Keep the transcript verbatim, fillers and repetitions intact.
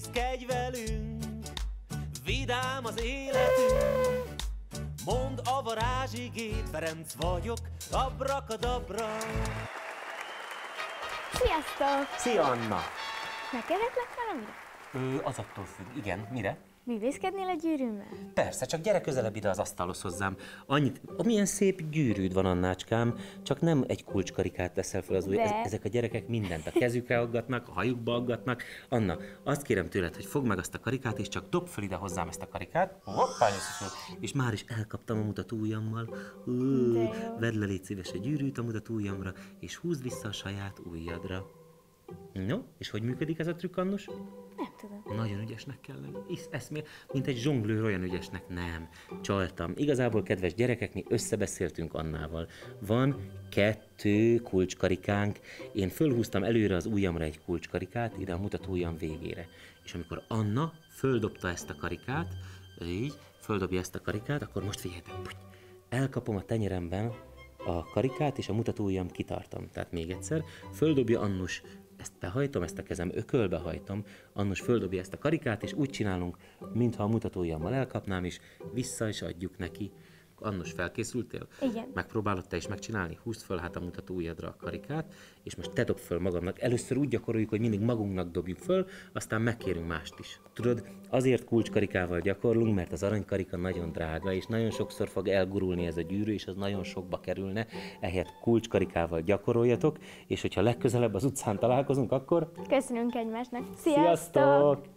Vitézkedj velünk, vidám az életünk. Mondd a varázsigét, Ferenc vagyok, abrakadabra. Sziasztok! Szia, Anna! Megkérhetlek valamire? Ő, az attól függ. Igen, mire? Művészkednél a gyűrűmmel? Persze, csak gyere közelebb ide az asztalhoz hozzám. Annyit, milyen szép gyűrűd van, Annácskám, csak nem egy kulcskarikát teszel fel az új. De... Ez, ezek a gyerekek mindent a kezükre aggatnak, a hajukba aggatnak. Anna, azt kérem tőled, hogy fogd meg azt a karikát, és csak dob fel ide hozzám ezt a karikát. Hoppá, és már is elkaptam a mutatóujjammal. Vedd le, légy szíves, a gyűrűt a mutatóujjamra, és húzd vissza a saját ujjadra. No, és hogy működik ez a trükk, Annus? Nem tudom. Nagyon ügyesnek kell lenni. Isz, eszmél, mint egy zsonglőr, olyan ügyesnek. Nem, csaltam. Igazából, kedves gyerekek, mi összebeszéltünk Annával. Van kettő kulcskarikánk. Én fölhúztam előre az ujjamra egy kulcskarikát, ide a mutatóujjam végére. És amikor Anna földobta ezt a karikát, így, földobja ezt a karikát, akkor most figyeljetek, elkapom a tenyeremben a karikát, és a mutatóujjam kitartom. Tehát még egyszer, földobja Annus, ezt behajtom, ezt a kezem ökölbe hajtom, Annus földobja ezt a karikát, és úgy csinálunk, mintha a mutatóujjammal elkapnám, és vissza is adjuk neki. Annus, felkészültél? Igen. Megpróbálod te is megcsinálni? Húzd föl hát a mutatóujjadra a karikát, és most te dob föl magamnak. Először úgy gyakoroljuk, hogy mindig magunknak dobjuk föl, aztán megkérünk mást is. Tudod, azért kulcskarikával gyakorlunk, mert az aranykarika nagyon drága, és nagyon sokszor fog elgurulni ez a gyűrű, és az nagyon sokba kerülne. Ehelyett kulcskarikával gyakoroljatok, és hogyha legközelebb az utcán találkozunk, akkor... Köszönünk egymásnak. Sziasztok! Sziasztok!